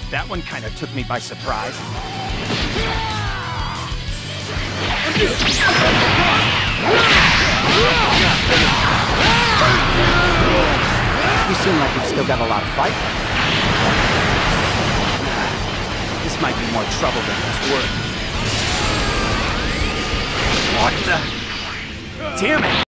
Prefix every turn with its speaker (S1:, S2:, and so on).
S1: That one kind of took me by surprise. You seem like you've still got a lot of fight left. This might be more trouble than it's worth. What the? Damn it!